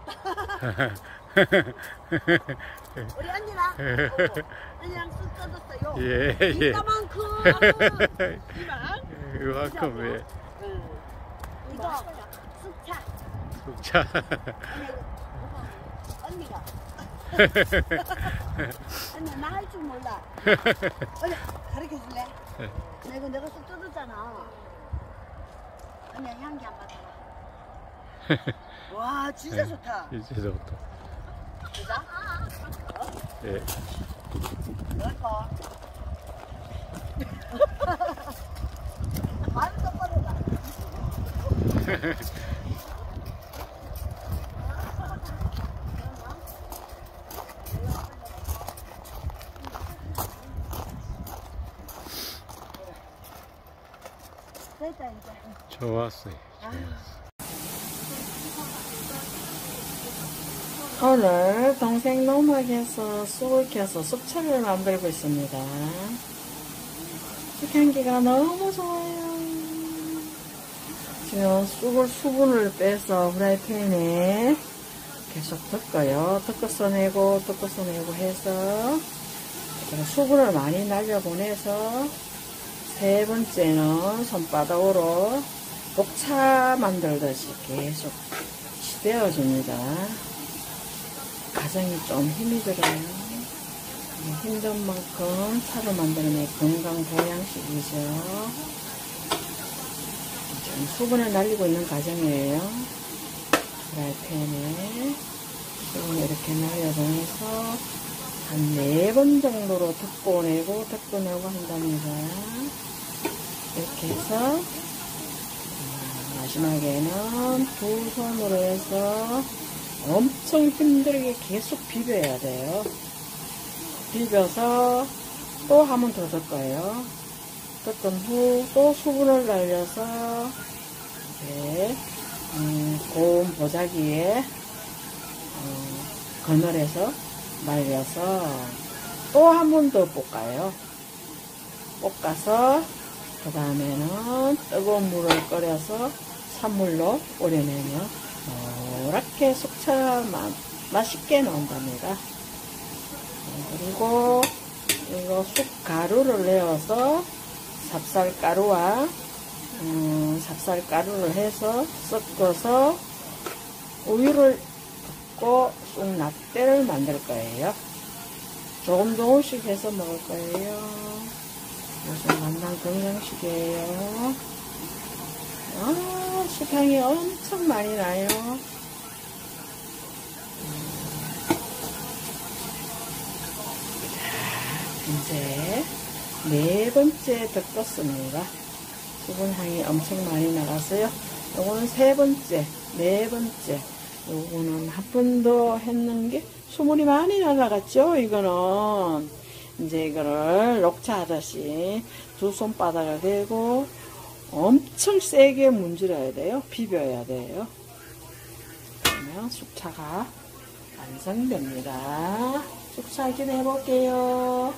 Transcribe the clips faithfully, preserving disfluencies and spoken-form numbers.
우리 언니랑 언니랑 쑥 뜯었어요. 예, 예. 이만큼. 이만. 이만큼 왜? 응. 이거 쑥차. 쑥차. 언니가. 언니 나 할 줄 몰라. 언니 가르쳐 줄래? 나 이거 내가 쑥 뜯었잖아. 언니 향기 안 맡아라. 와 진짜 좋다. 진짜 좋다. 진짜? 어? 예. 그럴까? 말을 똑바로 가. 됐다 이제. 좋았어요. 오늘 동생 농막에서 쑥을 캐서 쑥차를 만들고 있습니다. 쑥 향기가 너무 좋아요. 지금 쑥을 수분을 빼서 프라이팬에 계속 덮어요. 덮어서 내고 덮어서 내고 해서 수분을 많이 날려보내서 세 번째는 손바닥으로 녹차 만들듯이 계속 치대어줍니다. 과정이 좀 힘이 들어요. 힘든 만큼 차를 만드는 건강 보양식이죠. 지금 수분을 날리고 있는 과정이에요. 프라이팬에 수분을 이렇게 날려보내서 한 네 번 정도로 덮어내고 덮어내고 한답니다. 이렇게 해서 마지막에는 두 손으로 해서 엄청 힘들게 계속 비벼야 돼요. 비벼서 또 한 번 더 덮어요. 덮은 후 또 수분을 날려서 이제 음, 고운 보자기에 어, 그늘에서 말려서 또 한 번 더 볶아요. 볶아서 그 다음에는 뜨거운 물을 끓여서 찬물로 우려내면 노랗게 쑥차 맛, 맛있게 나온답니다. 그리고 이거 쑥가루를 내어서 삽살가루와 음, 삽살가루를 해서 섞어서 우유를 붓고 쑥라떼를 만들 거예요. 조금 조금씩 해서 먹을 거예요. 요즘 완전 건강식이에요. 아, 쑥향이 엄청 많이 나요. 이제 네 번째 덮었습니다. 수분향이 엄청 많이 나갔어요. 요거는 세 번째, 네 번째. 요거는 한 번 더 했는 게 수분이 많이 날아갔죠. 이거는 이제 이거를 녹차 하듯이 두 손바닥을 대고 엄청 세게 문질러야 돼요. 비벼야 돼요. 그러면 쑥차가 완성됩니다. 쑥차 확인해 볼게요.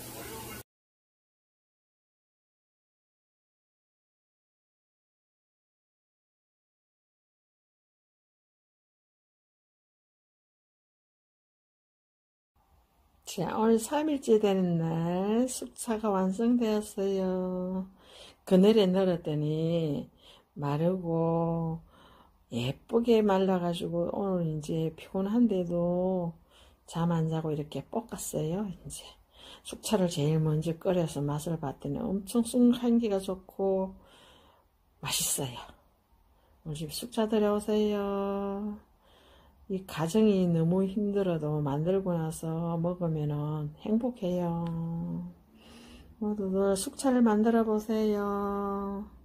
자, 오늘 삼 일째 되는 날 쑥차가 완성되었어요. 그늘에 널었더니 마르고 예쁘게 말라가지고 오늘 이제 피곤한데도 잠 안 자고 이렇게 볶았어요. 이제 쑥차를 제일 먼저 끓여서 맛을 봤더니 엄청 쑥 향기가 좋고 맛있어요. 우리 집 쑥차 들어오세요. 이 과정이 너무 힘들어도 만들고 나서 먹으면 행복해요. 모두들 쑥차를 만들어 보세요.